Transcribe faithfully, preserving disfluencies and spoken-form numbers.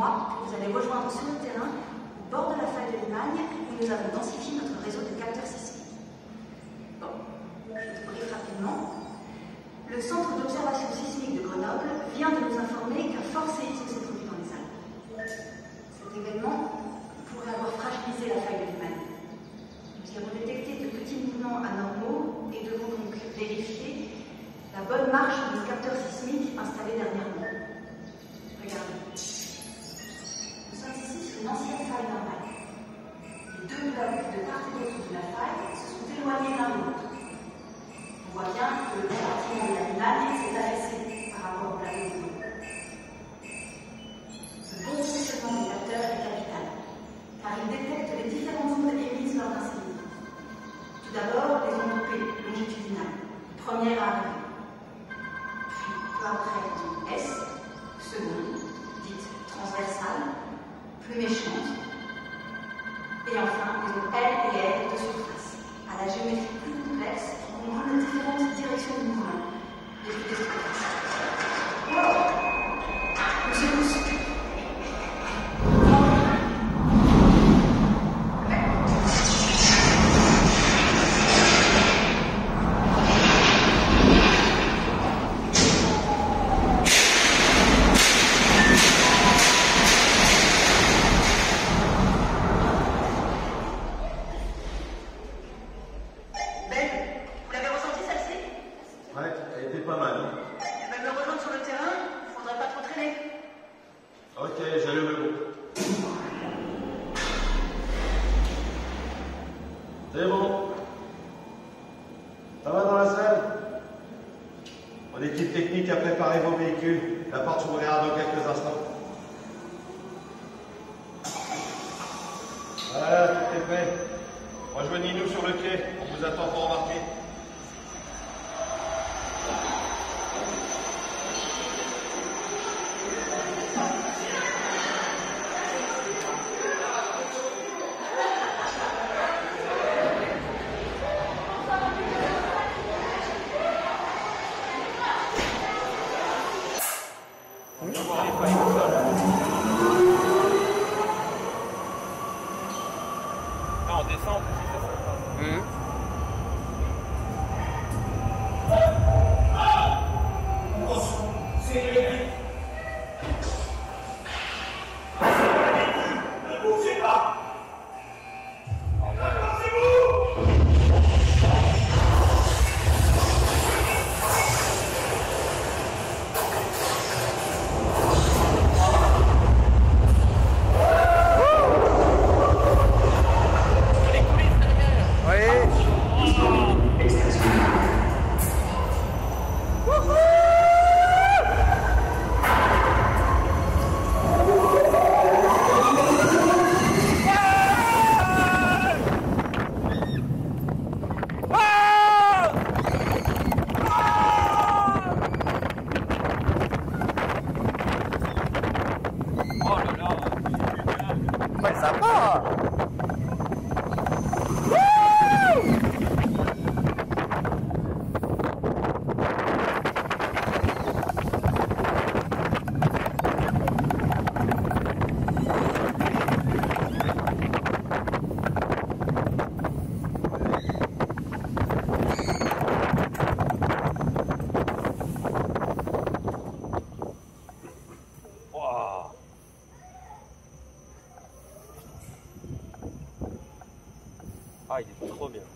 mois que vous allez rejoindre sur le terrain, au bord de la faille de Limagne, où nous avons densifié notre réseau de capteurs sismiques. Bon, je te brief rapidement. Le Centre d'observation sismique de Grenoble vient de nous informer qu'un fort séisme s'est produit dans les Alpes. Cet événement pourrait avoir fragilisé la faille de Limagne. Nous y avons détecté de petits mouvements anormaux et devons donc vérifier la bonne marche des capteurs sismiques installés dernièrement. Regardez. Nous sommes ici sur une ancienne faille normale. Les deux blocs de part et d'autre de la faille se sont éloignés l'un de l'autre. On voit bien que le bâtiment de la Limagne s'est affaissé par rapport au plateau de l'eau. Ce bon fonctionnement des capteurs est capital, car il détecte les différentes ondes émises lors d'un séisme. Tout d'abord, les ondes P longitudinales, première à arriver. Puis, peu après, les ondes S, seconde, dite transversale, plus méchante. Et enfin, les ondes L et L de surface, à la géométrie plus complexe, qui comprend les différentes directions de mouvement. Écoutez ce que c'est. Wow! Nous secouons. Ok, j'allume le groupe. C'est bon. Ça va dans la salle? Mon équipe technique a préparé vos véhicules. La porte s'ouvrira dans quelques instants. Voilà, tout est fait. Rejoignez-nous sur le quai. On vous attend pour embarquer. Ah, on descend, c'est ça. Mmh. Ouais, ça va. Ah, il est trop bien.